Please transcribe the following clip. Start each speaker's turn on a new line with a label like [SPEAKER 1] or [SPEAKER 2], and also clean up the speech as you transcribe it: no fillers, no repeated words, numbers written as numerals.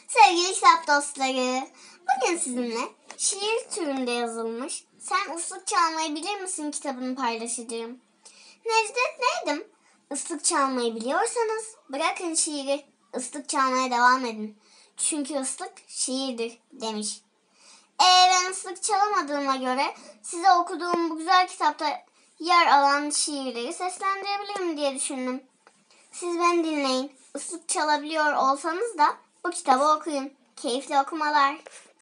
[SPEAKER 1] Sevgili kitap dostları, bugün sizinle şiir türünde yazılmış Sen Islık Çalmayı Bilir Misin kitabını paylaşacağım. Necdet Nedim, ıslık çalmayı biliyorsanız bırakın şiiri, ıslık çalmaya devam edin. Çünkü ıslık şiirdir demiş. Ben ıslık çalamadığıma göre size okuduğum bu güzel kitapta yer alan şiirleri seslendirebilirim diye düşündüm. Siz beni dinleyin. Islık çalabiliyor olsanız da bu kitabı okuyun. Keyifli okumalar.